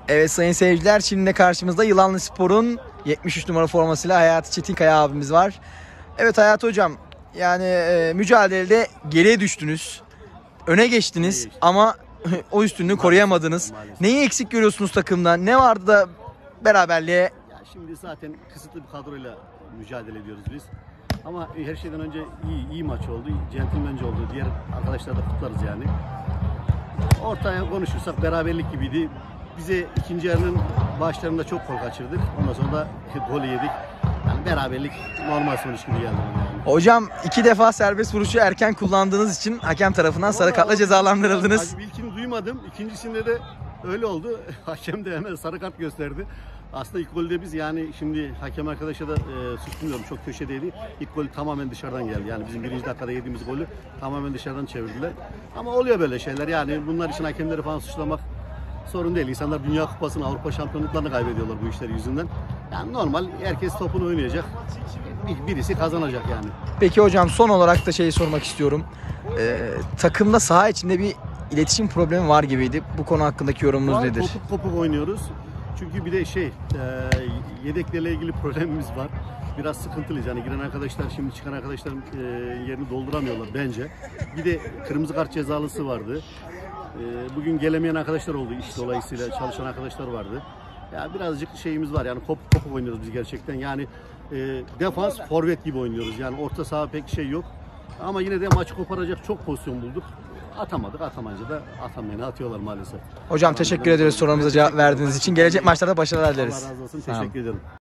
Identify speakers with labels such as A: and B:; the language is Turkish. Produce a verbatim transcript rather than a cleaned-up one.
A: Evet sayın seyirciler, şimdi de karşımızda Yılanlıspor'un yetmiş üç numara formasıyla Hayati Çetinkaya abimiz var. Evet Hayati hocam, yani e, mücadelede geriye düştünüz, öne geçtiniz ama o üstünlüğü koruyamadınız.
B: Maalesef.
A: Neyi eksik görüyorsunuz takımdan? Ne vardı da beraberliğe?
B: Ya şimdi zaten kısıtlı bir kadroyla mücadele ediyoruz biz. Ama her şeyden önce iyi iyi maç oldu, centilmence oldu. Diğer arkadaşlar da kutlarız yani. Ortaya konuşursak beraberlik gibiydi. Bize ikinci yarının başlarında çok gol kaçırdık. Ondan sonra da golü yedik. Yani beraberlik normal sonuç gibi geldi bana yani.
A: Hocam iki defa serbest vuruşu erken kullandığınız için hakem tarafından sarı kartla cezalandırıldınız.
B: İlkini duymadım. İkincisinde de öyle oldu. Hakem de hemen sarı kart gösterdi. Aslında ilk golde biz yani şimdi hakem arkadaşa da e, suçlumuyorum. Çok köşedeydi. İlk gol tamamen dışarıdan geldi. Yani bizim birinci dakikada yediğimiz golü tamamen dışarıdan çevirdiler. Ama oluyor böyle şeyler. Yani bunlar için hakemleri falan suçlamak sorun değil. İnsanlar Dünya Kupası'nı, Avrupa şampiyonluklarını kaybediyorlar bu işler yüzünden. Yani normal, herkes topunu oynayacak. Bir, birisi kazanacak yani.
A: Peki hocam, son olarak da şeyi sormak istiyorum. Ee, takımda saha içinde bir iletişim problemi var gibiydi. Bu konu hakkındaki yorumunuz
B: Var,
A: nedir?
B: Kopuk kopuk oynuyoruz. Çünkü bir de şey, e, yedeklerle ilgili problemimiz var. Biraz sıkıntılıyız. Yani giren arkadaşlar, şimdi çıkan arkadaşların e, yerini dolduramıyorlar bence. Bir de kırmızı kart cezalısı vardı. E, bugün gelemeyen arkadaşlar oldu. İş dolayısıyla çalışan arkadaşlar vardı. Ya birazcık şeyimiz var. Yani kopuk kopuk oynuyoruz biz gerçekten. Yani e, defans, forvet gibi oynuyoruz. Yani orta saha pek şey yok. Ama yine de maçı koparacak çok pozisyon bulduk. Atamadık. Atamayınca da atamayana atıyorlar maalesef.
A: Hocam teşekkür ederiz sorularımıza cevap verdiğiniz için. Gelecek maçlarda başarılar dileriz.
B: Allah razı olsun. Teşekkür ederim.